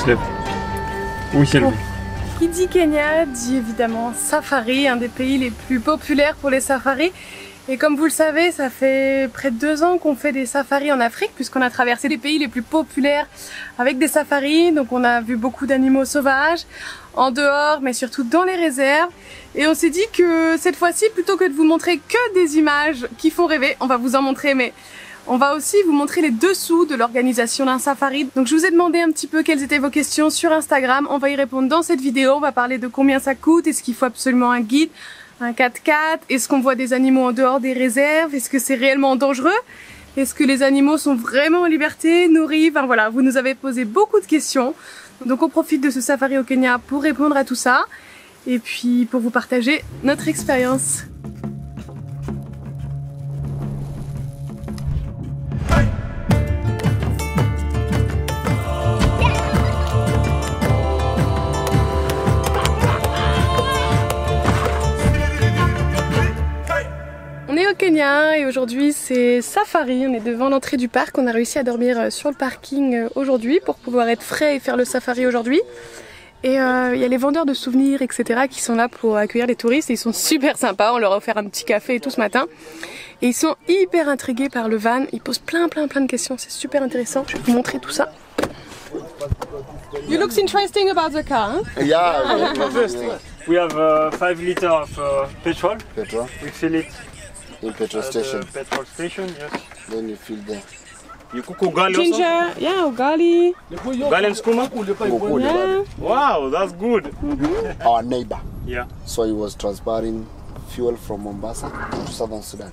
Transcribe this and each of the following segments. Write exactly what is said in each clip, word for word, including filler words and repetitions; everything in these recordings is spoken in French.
lève. Oui, c'est levé. Qui dit Kenya dit évidemment safari, un des pays les plus populaires pour les safaris. Et comme vous le savez, ça fait près de deux ans qu'on fait des safaris en Afrique, puisqu'on a traversé les pays les plus populaires avec des safaris. Donc on a vu beaucoup d'animaux sauvages, en dehors, mais surtout dans les réserves. Et on s'est dit que cette fois-ci, plutôt que de vous montrer que des images qui font rêver, on va vous en montrer, mais on va aussi vous montrer les dessous de l'organisation d'un safari. Donc je vous ai demandé un petit peu quelles étaient vos questions sur Instagram. On va y répondre dans cette vidéo. On va parler de combien ça coûte, est-ce qu'il faut absolument un guide, un quatre-quatre, est-ce qu'on voit des animaux en dehors des réserves, est-ce que c'est réellement dangereux, est-ce que les animaux sont vraiment en liberté, nourris, enfin voilà, vous nous avez posé beaucoup de questions. Donc on profite de ce safari au Kenya pour répondre à tout ça et puis pour vous partager notre expérience. On est au Kenya et aujourd'hui c'est safari, on est devant l'entrée du parc, on a réussi à dormir sur le parking aujourd'hui pour pouvoir être frais et faire le safari aujourd'hui. Et il euh, y a les vendeurs de souvenirs et cetera qui sont là pour accueillir les touristes et ils sont super sympas, on leur a offert un petit café et tout ce matin. Et ils sont hyper intrigués par le van, ils posent plein plein plein de questions, c'est super intéressant, je vais vous montrer tout ça. You look interesting about the car, huh? Yeah, We have uh, five liters of uh, petrol. petrol We fill it in petrol at station. the petrol station, yes. Then you fill there. You cook ugali also? Ginger, yeah, ugali. Ugali and skuma? Mukuli, Yeah. Wow, that's good. our neighbor. Yeah. So he was transporting fuel from Mombasa to southern Sudan.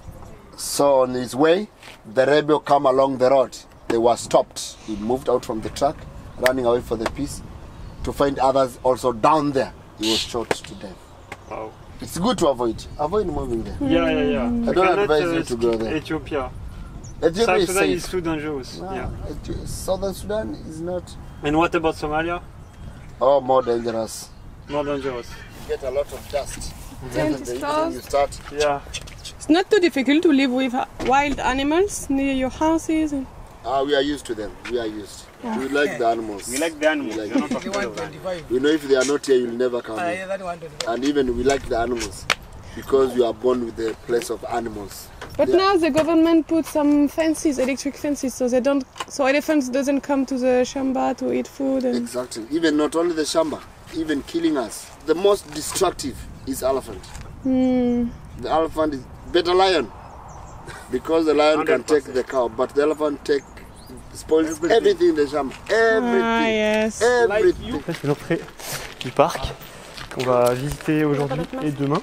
So on his way, the rebel come along the road. They were stopped. He moved out from the truck, running away for the peace, to find others also down there. He was shot to death. Wow. It's good to avoid. Avoid moving there. Yeah, yeah, yeah. I You don't cannot, advise uh, you to go skip there. Ethiopia. Ethiopia South is Sudan is safe. too dangerous. No, Yeah. Ethi- Southern Sudan is not. And what about Somalia? Oh, more dangerous. More dangerous. You get a lot of dust. Tent The stars. evening you start. Yeah. It's not too difficult to live with wild animals near your houses. And... Ah, we are used to them. We are used. We like the animals. We like the animals. We like We're not afraid of them. We know if they are not here, you'll never come here. And even we like the animals because we are born with the place of animals. But Yeah. now the government put some fences, electric fences, so they don't, so elephants doesn't come to the shamba to eat food. And... Exactly. Even not only the shamba, even killing us. The most destructive is elephant. Hmm. The elephant is better lion because the lion one can hundred take percent. the cow, but the elephant take spoils everything in the shamba. Everything. Ah yes. Everything. Ça, c'est l'entrée du parc qu'on va visiter aujourd'hui et demain.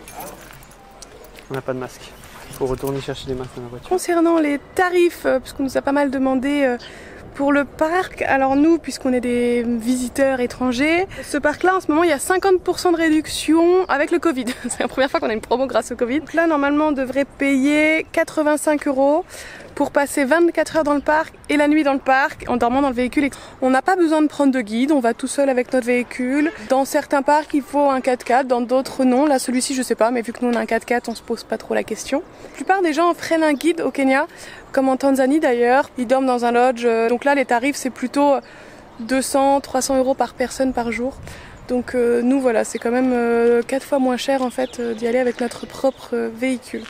On n'a pas de masque. Il faut retourner chercher des masques dans la voiture. Concernant les tarifs, euh, puisqu'on nous a pas mal demandé euh, pour le parc, alors nous, puisqu'on est des visiteurs étrangers, ce parc-là, en ce moment, il y a cinquante pour cent de réduction avec le Covid. C'est la première fois qu'on a une promo grâce au Covid. Donc là, normalement, on devrait payer quatre-vingt-cinq euros pour passer vingt-quatre heures dans le parc et la nuit dans le parc en dormant dans le véhicule. On n'a pas besoin de prendre de guide, on va tout seul avec notre véhicule. Dans certains parcs, il faut un quatre-quatre, dans d'autres non. Là, celui-ci, je sais pas, mais vu que nous on a un quatre-quatre, on se pose pas trop la question. La plupart des gens prennent un guide au Kenya, comme en Tanzanie d'ailleurs. Ils dorment dans un lodge. Donc là, les tarifs, c'est plutôt deux cents, trois cents euros par personne par jour. Donc euh, nous, voilà, c'est quand même euh, quatre fois moins cher en fait euh, d'y aller avec notre propre euh, véhicule.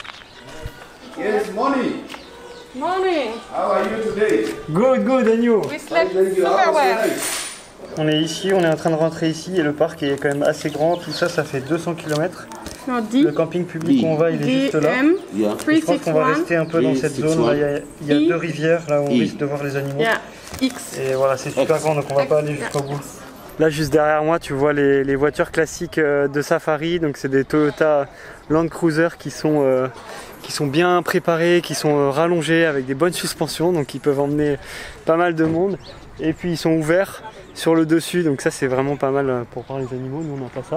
Yes, morning. Morning. How are you today? Good, good, and you? We slept super well. On est ici, on est en train de rentrer ici et le parc est quand même assez grand. Tout ça, ça fait deux cents kilomètres. Non, Le camping public où on va, il est juste là. D M Yeah. Je pense qu'on va rester un peu dans cette zone. Là, il y a, il y a I. deux rivières là où on I. risque de voir les animaux. Yeah, X. Et voilà, c'est super grand donc on va pas aller jusqu'au bout. Là, juste derrière moi, tu vois les, les voitures classiques euh, de safari. Donc, c'est des Toyota Land Cruiser qui sont, euh, qui sont bien préparés, qui sont euh, rallongés avec des bonnes suspensions. Donc, ils peuvent emmener pas mal de monde. Et puis, ils sont ouverts sur le dessus. Donc, ça, c'est vraiment pas mal euh, pour voir les animaux. Nous, on n'a pas ça.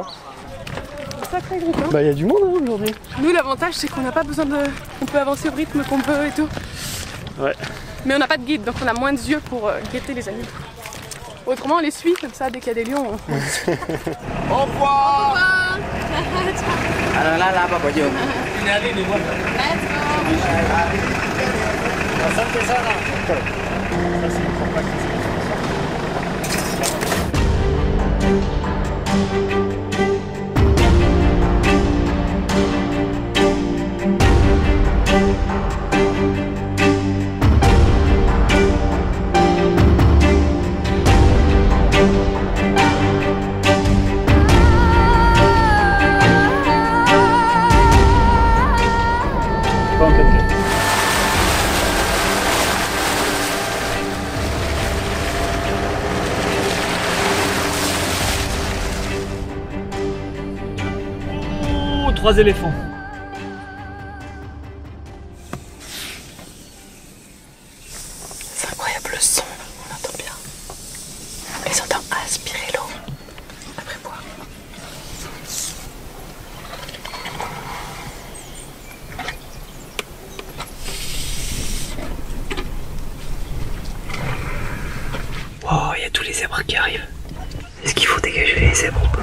Sacré groupe, hein. Bah, il y a du monde hein, aujourd'hui. Nous, l'avantage, c'est qu'on n'a pas besoin de. On peut avancer au rythme qu'on peut et tout. Ouais. Mais on n'a pas de guide, donc on a moins de yeux pour euh, guetter les animaux. Autrement, on les suit, comme ça, dès qu'il y a des lions. On... Au revoir. en quatre quatre. Oh, trois éléphants. C'est incroyable le son, on entend bien. On les entend aspirer l'eau après boire. Oh, il y a tous les zèbres qui arrivent. Est-ce qu'il faut dégager les zèbres ou pas?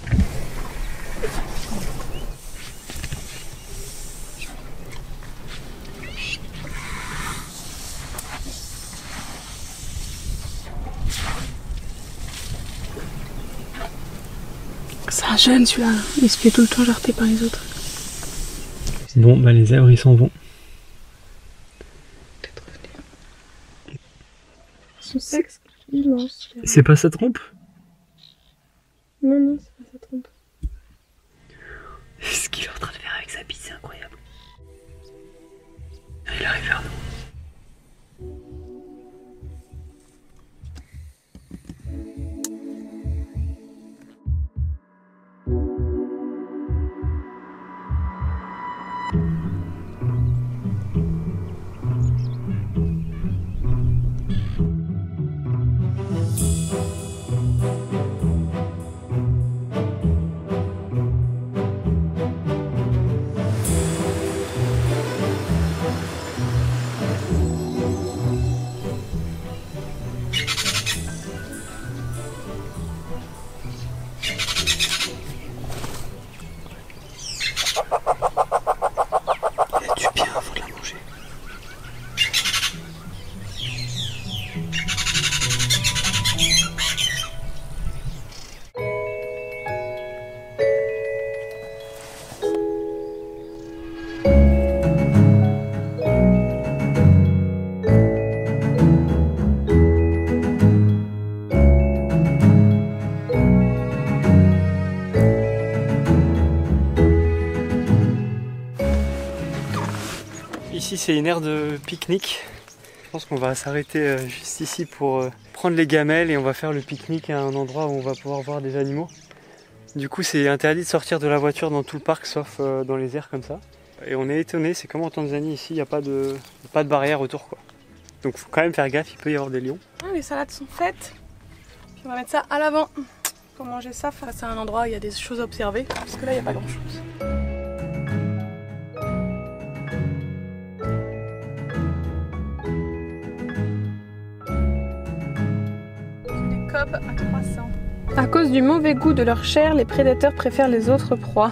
C'est un jeune celui-là, il se fait tout le temps jarter par les autres. Bon, bah les zèbres ils s'en vont. Peut-être revenir. Son sexe, il lance. C'est pas sa trompe? Non, non, c'est pas sa trompe. Ce qu'il est en train de faire avec sa bite, c'est incroyable. Il arrive vers nous. Ici c'est une aire de pique-nique. Je pense qu'on va s'arrêter juste ici pour prendre les gamelles et on va faire le pique-nique à un endroit où on va pouvoir voir des animaux. Du coup c'est interdit de sortir de la voiture dans tout le parc sauf dans les aires comme ça. Et on est étonné, c'est comme en Tanzanie ici, il n'y a pas de, pas de barrière autour quoi. Donc il faut quand même faire gaffe, il peut y avoir des lions. Ah, les salades sont faites. Puis on va mettre ça à l'avant pour manger ça face à un endroit où il y a des choses à observer. Parce que là il n'y a pas grand chose. À trois cents. À cause du mauvais goût de leur chair, les prédateurs préfèrent les autres proies.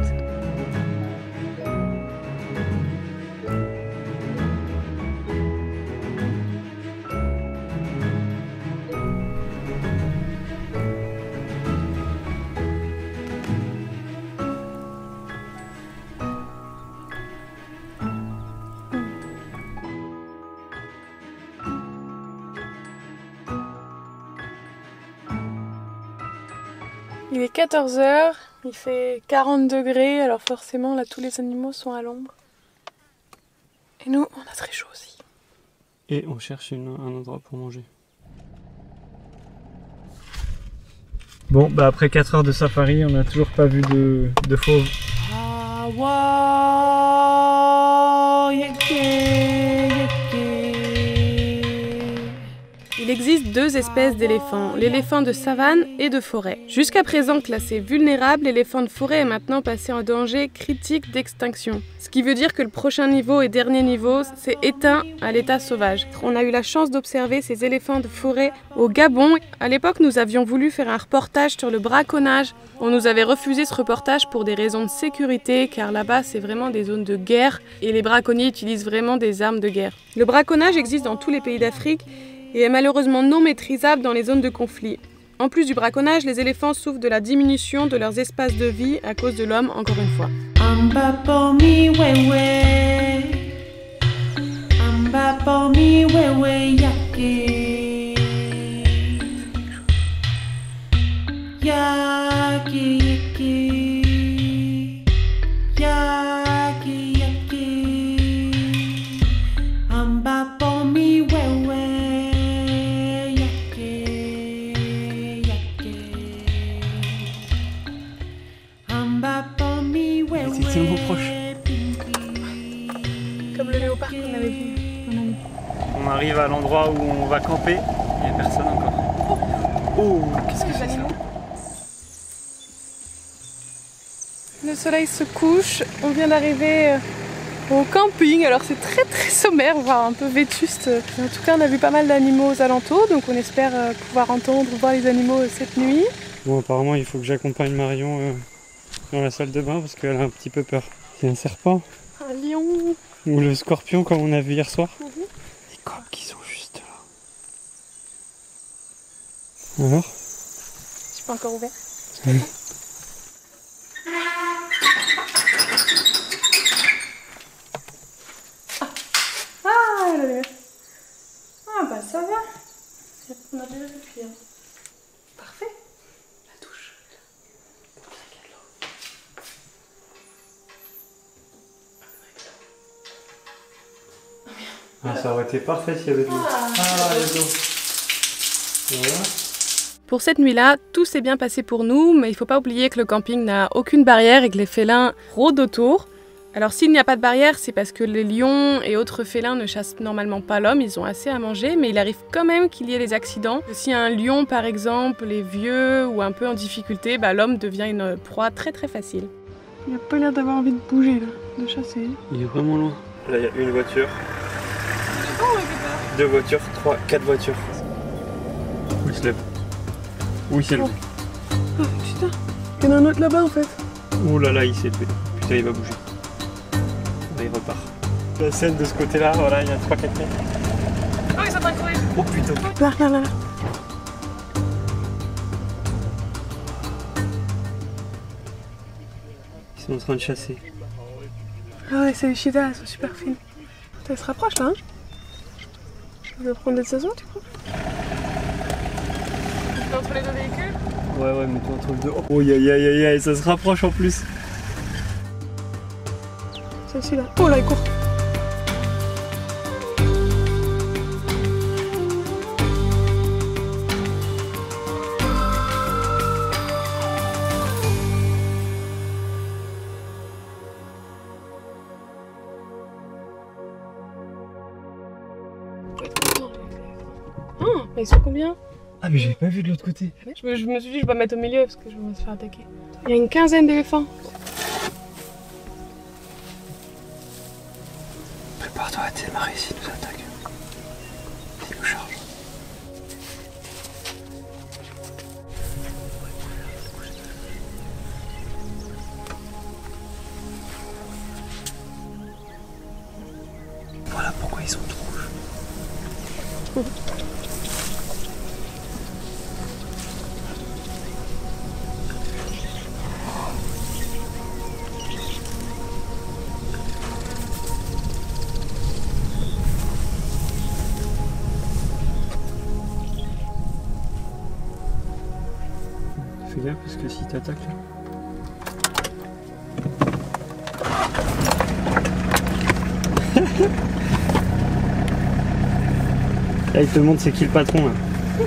Il est quatorze heures, il fait quarante degrés, alors forcément là tous les animaux sont à l'ombre. Et nous, on a très chaud aussi. Et on cherche une, un endroit pour manger. Bon, bah après quatre heures de safari, on n'a toujours pas vu de, de fauve. Ah, wow, yeah, yeah, yeah. Il existe deux espèces d'éléphants, l'éléphant de savane et de forêt. Jusqu'à présent classé vulnérable, l'éléphant de forêt est maintenant passé en danger critique d'extinction. Ce qui veut dire que le prochain niveau et dernier niveau, c'est éteint à l'état sauvage. On a eu la chance d'observer ces éléphants de forêt au Gabon. À l'époque, nous avions voulu faire un reportage sur le braconnage. On nous avait refusé ce reportage pour des raisons de sécurité, car là-bas, c'est vraiment des zones de guerre et les braconniers utilisent vraiment des armes de guerre. Le braconnage existe dans tous les pays d'Afrique et est malheureusement non maîtrisable dans les zones de conflit. En plus du braconnage, les éléphants souffrent de la diminution de leurs espaces de vie à cause de l'homme, encore une fois. le léopard qu'on avait vu. On arrive à l'endroit où on va camper. Il n'y a personne encore. Oh, qu'est-ce que c'est ça? Le soleil se couche, on vient d'arriver au camping, alors c'est très très sommaire, voire un peu vétuste. En tout cas on a vu pas mal d'animaux aux alentours, donc on espère pouvoir entendre, voir les animaux cette nuit. Bon, apparemment il faut que j'accompagne Marion euh, dans la salle de bain parce qu'elle a un petit peu peur. C'est un serpent. Un lion. Ou le scorpion comme on a vu hier soir. Mm-hmm. Les corps qui sont juste là. Alors? Je suis pas encore ouvert. Mmh. Ah bah ça va. On a déjà vu pire. Parfait. La douche. Ah, ça aurait été parfait s'il y avait de l'eau. Ah, ah, il y a de l'eau. Voilà. Pour cette nuit-là, tout s'est bien passé pour nous, mais il ne faut pas oublier que le camping n'a aucune barrière et que les félins rôdent autour. Alors s'il n'y a pas de barrière, c'est parce que les lions et autres félins ne chassent normalement pas l'homme, ils ont assez à manger, mais il arrive quand même qu'il y ait des accidents. Si un lion par exemple est vieux ou un peu en difficulté, bah, l'homme devient une proie très très facile. Il n'a pas l'air d'avoir envie de bouger là, de chasser. Il est vraiment loin. Là il y a une voiture. Oh, il fait peur. Deux voitures, trois, quatre voitures. Où il se lève? Où il s'est levé? Oh putain, il y en a un autre là-bas en fait. Oh là là, il s'est levé. Putain, il va bouger. Là, il repart. La scène de ce côté-là, voilà, il y a trois quatre mètres. Oh, ils sont en train de courir. Oh putain. Là, là, là, là. Ils sont en train de chasser. Ah ouais, c'est les cheetahs, elles sont super fines. Elles se rapprochent là, hein? Je vais prendre des saisons, tu crois? Entre les deux véhicules? Ouais, ouais, mets-toi entre les deux. Oh, aïe, aïe, aïe, aïe, ça se rapproche en plus. C'est celui-là. Oh là, il court. Oh, mais ils sont combien? Ah, mais j'avais pas vu de l'autre côté. Je me, je me suis dit, je vais me mettre au milieu parce que je vais me faire attaquer. Il y a une quinzaine d'éléphants. Prépare-toi à démarrer s'ils nous attaquent. S'ils nous chargent. Voilà pourquoi ils sont tout rouges. Fais gaffe parce que si t'attaques là. Là il te demande c'est qui le patron là.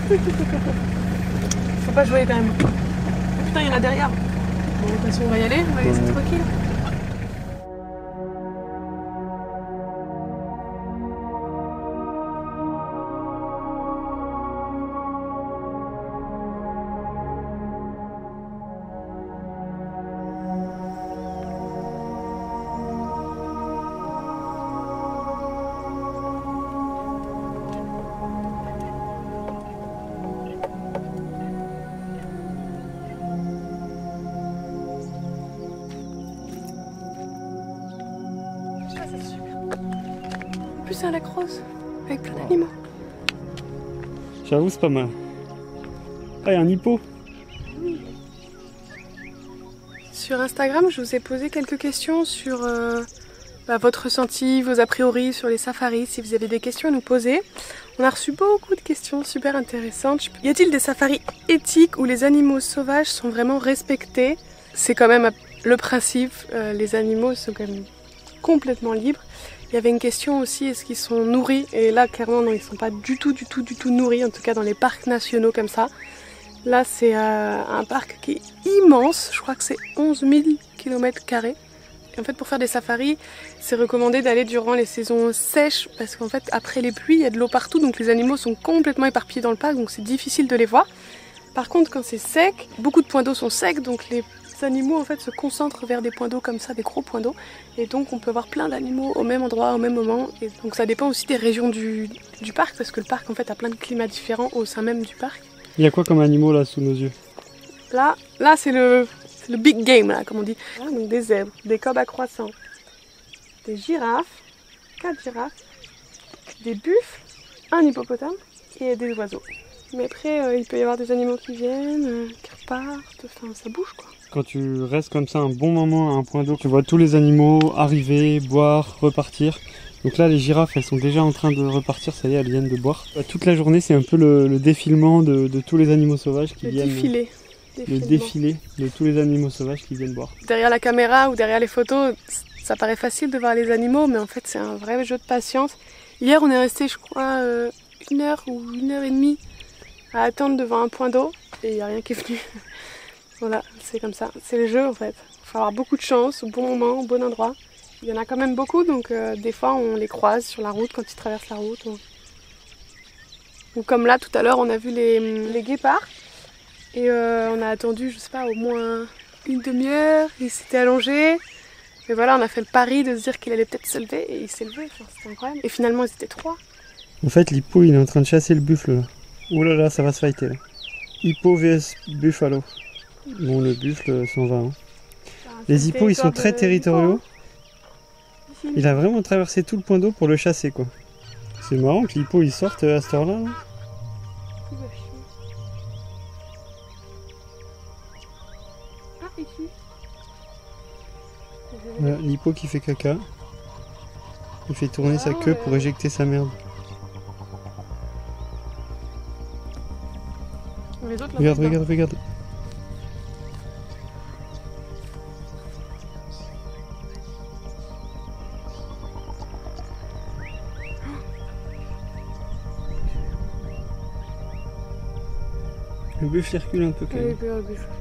Faut pas jouer quand même. Putain, il y en a derrière. Bon, de toute façon, on va y aller, on va laisser Ouais. tranquille. En plus, c'est un lac rose, avec plein d'animaux. J'avoue c'est pas mal. Ah, il y a un hippo. Sur Instagram, je vous ai posé quelques questions sur euh, bah, votre ressenti, vos a priori sur les safaris, si vous avez des questions à nous poser. On a reçu beaucoup de questions super intéressantes. Y a-t-il des safaris éthiques où les animaux sauvages sont vraiment respectés? C'est quand même le principe, euh, les animaux sont quand même complètement libres. Il y avait une question aussi, est-ce qu'ils sont nourris? Et là, clairement, non, ils ne sont pas du tout, du tout, du tout nourris, en tout cas dans les parcs nationaux comme ça. Là, c'est euh, un parc qui est immense, je crois que c'est onze mille kilomètres carrés. En fait, pour faire des safaris, c'est recommandé d'aller durant les saisons sèches parce qu'en fait, après les pluies, il y a de l'eau partout, donc les animaux sont complètement éparpillés dans le parc, donc c'est difficile de les voir. Par contre, quand c'est sec, beaucoup de points d'eau sont secs, donc les animaux en fait se concentrent vers des points d'eau comme ça, des gros points d'eau, et donc on peut voir plein d'animaux au même endroit, au même moment. Et donc ça dépend aussi des régions du, du parc, parce que le parc en fait a plein de climats différents au sein même du parc. Il y a quoi comme animaux là sous nos yeux? Là, là c'est le, le big game là, comme on dit. Là, donc des zèbres, des corbes à croissant, des girafes, quatre girafes, des buffles, un hippopotame et des oiseaux. Mais après, euh, il peut y avoir des animaux qui viennent, euh, qui repartent, enfin ça bouge quoi. Quand tu restes comme ça un bon moment à un point d'eau, tu vois tous les animaux arriver, boire, repartir. Donc là, les girafes, elles sont déjà en train de repartir, ça y est, elles viennent de boire. Toute la journée, c'est un peu le, le défilement de, de tous les animaux sauvages qui le viennent... Défilé. Le défilé de tous les animaux sauvages qui viennent boire. Derrière la caméra ou derrière les photos, ça paraît facile de voir les animaux, mais en fait, c'est un vrai jeu de patience. Hier, on est resté, je crois, euh, une heure ou une heure et demie à attendre devant un point d'eau, et il n'y a rien qui est venu. Voilà, c'est comme ça, c'est le jeu en fait. Il faut avoir beaucoup de chance, au bon moment, au bon endroit. Il y en a quand même beaucoup, donc euh, des fois on les croise sur la route quand ils traversent la route. Ou, ou comme là tout à l'heure, on a vu les, les guépards et euh, on a attendu, je sais pas, au moins une demi-heure. Il s'était allongé. Et voilà, on a fait le pari de se dire qu'il allait peut-être se lever et il s'est levé. Enfin, c'était incroyable. Et finalement, ils étaient trois. En fait, l'hippo il est en train de chasser le buffle là. Ouh là là, ça va se fighter là. Hippo vs buffalo. Bon, le buffle s'en va. Hein. Les hippos, ils sont très territoriaux. Il a vraiment traversé tout le point d'eau pour le chasser, quoi. C'est marrant que l'hippo, il sorte à cette heure-là. Hein. Voilà, l'hippo qui fait caca. Il fait tourner sa queue pour éjecter sa merde. Regarde, regarde, regarde. Le buffle il recule un peu quand même. Oui, le buffle.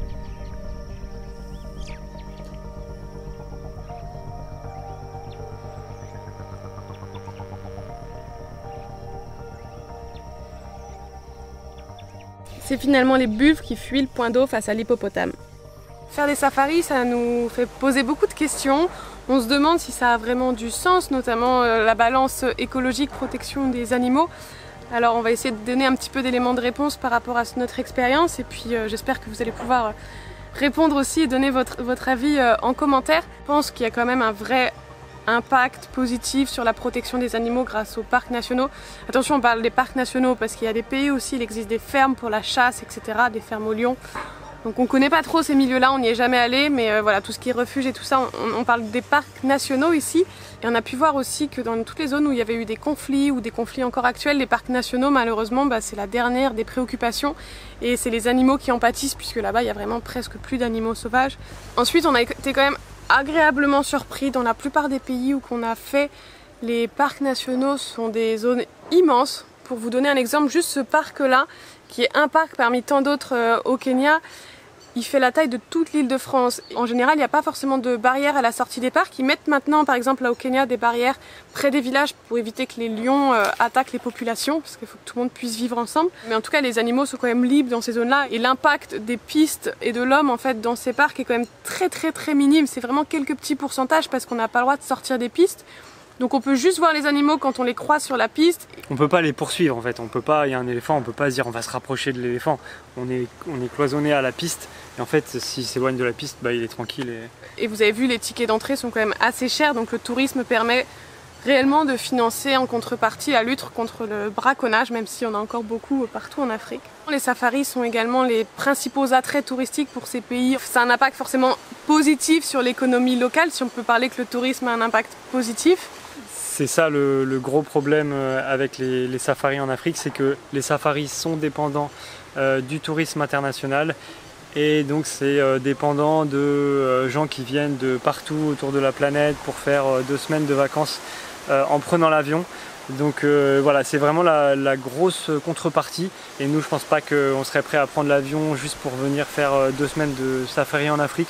C'est finalement les buffles qui fuient le point d'eau face à l'hippopotame. Faire des safaris, ça nous fait poser beaucoup de questions. On se demande si ça a vraiment du sens, notamment euh, la balance écologique, protection des animaux. Alors on va essayer de donner un petit peu d'éléments de réponse par rapport à notre expérience et puis euh, j'espère que vous allez pouvoir répondre aussi et donner votre, votre avis euh, en commentaire. Je pense qu'il y a quand même un vrai impact positif sur la protection des animaux grâce aux parcs nationaux. Attention, on parle des parcs nationaux parce qu'il y a des pays aussi, il existe des fermes pour la chasse, et cetera, des fermes aux lions. Donc on ne connaît pas trop ces milieux-là, on n'y est jamais allé, mais euh, voilà, tout ce qui est refuge et tout ça, on, on parle des parcs nationaux ici. Et on a pu voir aussi que dans toutes les zones où il y avait eu des conflits ou des conflits encore actuels, les parcs nationaux, malheureusement, bah, c'est la dernière des préoccupations. Et c'est les animaux qui en pâtissent, puisque là-bas, il y a vraiment presque plus d'animaux sauvages. Ensuite, on a été quand même agréablement surpris dans la plupart des pays où qu'on a fait. Les parcs nationaux sont des zones immenses. Pour vous donner un exemple, juste ce parc-là, qui est un parc parmi tant d'autres euh, au Kenya, il fait la taille de toute l'île de France. En général, il n'y a pas forcément de barrières à la sortie des parcs. Ils mettent maintenant, par exemple, là au Kenya, des barrières près des villages pour éviter que les lions euh, attaquent les populations, parce qu'il faut que tout le monde puisse vivre ensemble. Mais en tout cas, les animaux sont quand même libres dans ces zones-là. Et l'impact des pistes et de l'homme, en fait, dans ces parcs est quand même très très très minime. C'est vraiment quelques petits pourcentages parce qu'on n'a pas le droit de sortir des pistes. Donc on peut juste voir les animaux quand on les croise sur la piste. On peut pas les poursuivre en fait, on peut pas, il y a un éléphant, on peut pas se dire on va se rapprocher de l'éléphant. On est, on est cloisonné à la piste et en fait s'il s'éloigne de la piste, bah, il est tranquille. Et... et vous avez vu, les tickets d'entrée sont quand même assez chers, donc le tourisme permet réellement de financer en contrepartie la lutte contre le braconnage, même s'il y en a encore beaucoup partout en Afrique. Les safaris sont également les principaux attraits touristiques pour ces pays. Ça a un impact forcément positif sur l'économie locale, si on peut parler que le tourisme a un impact positif. C'est ça le, le gros problème avec les, les safaris en Afrique, c'est que les safaris sont dépendants euh, du tourisme international et donc c'est euh, dépendant de euh, gens qui viennent de partout autour de la planète pour faire euh, deux semaines de vacances euh, en prenant l'avion. Donc euh, voilà, c'est vraiment la, la grosse contrepartie et nous je pense pas qu'on serait prêt à prendre l'avion juste pour venir faire euh, deux semaines de safari en Afrique.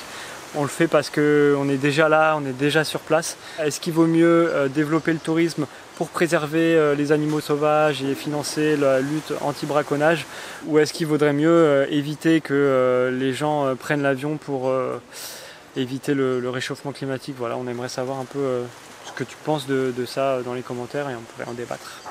on le fait parce qu'on est déjà là, on est déjà sur place. Est-ce qu'il vaut mieux euh, développer le tourisme pour préserver euh, les animaux sauvages et financer la lutte anti-braconnage, ou est-ce qu'il vaudrait mieux euh, éviter que euh, les gens euh, prennent l'avion pour euh, éviter le, le réchauffement climatique? Voilà, on aimerait savoir un peu euh, ce que tu penses de, de ça dans les commentaires et on pourrait en débattre.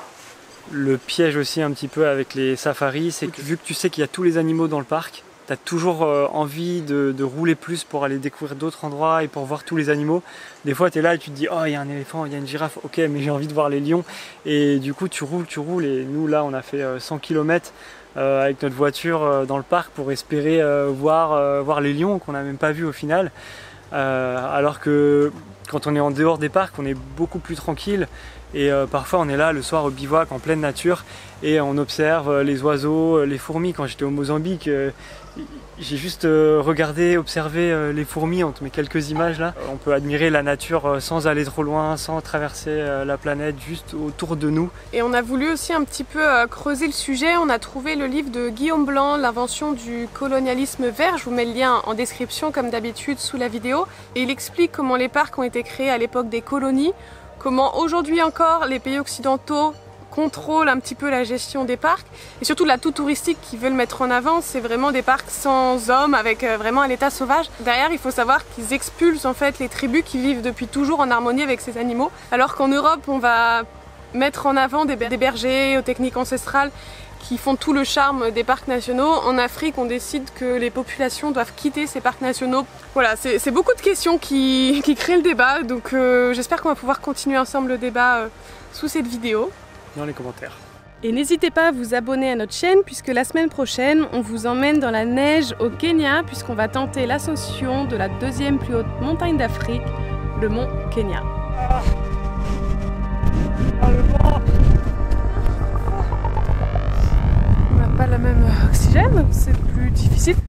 Le piège aussi un petit peu avec les safaris, c'est que vu que tu sais qu'il y a tous les animaux dans le parc, tu as toujours euh, envie de, de rouler plus pour aller découvrir d'autres endroits et pour voir tous les animaux. Des fois tu es là et tu te dis oh il y a un éléphant, il y a une girafe, ok mais j'ai envie de voir les lions. Et du coup tu roules, tu roules et nous là on a fait euh, cent kilomètres euh, avec notre voiture euh, dans le parc pour espérer euh, voir, euh, voir les lions qu'on n'a même pas vus au final. Euh, alors que quand on est en dehors des parcs on est beaucoup plus tranquille. Et euh, parfois on est là le soir au bivouac en pleine nature et on observe euh, les oiseaux, euh, les fourmis. Quand j'étais au Mozambique, euh, j'ai juste euh, regardé, observé euh, les fourmis, on te met quelques images là. On peut admirer la nature euh, sans aller trop loin, sans traverser euh, la planète, juste autour de nous. Et on a voulu aussi un petit peu euh, creuser le sujet. On a trouvé le livre de Guillaume Blanc, L'invention du colonialisme vert. Je vous mets le lien en description comme d'habitude sous la vidéo. Et il explique comment les parcs ont été créés à l'époque des colonies, comment aujourd'hui encore les pays occidentaux contrôlent un petit peu la gestion des parcs et surtout la tout touristique qu'ils veulent mettre en avant, c'est vraiment des parcs sans hommes avec vraiment un état sauvage. Derrière, il faut savoir qu'ils expulsent en fait les tribus qui vivent depuis toujours en harmonie avec ces animaux, alors qu'en Europe on va mettre en avant des bergers aux techniques ancestrales qui font tout le charme des parcs nationaux. En Afrique, on décide que les populations doivent quitter ces parcs nationaux. Voilà, c'est beaucoup de questions qui, qui créent le débat, donc euh, j'espère qu'on va pouvoir continuer ensemble le débat euh, sous cette vidéo. Dans les commentaires. Et n'hésitez pas à vous abonner à notre chaîne, puisque la semaine prochaine, on vous emmène dans la neige au Kenya, puisqu'on va tenter l'ascension de la deuxième plus haute montagne d'Afrique, le mont Kenya. Ah. Ah, le vent. On n'a pas le même oxygène, c'est plus difficile.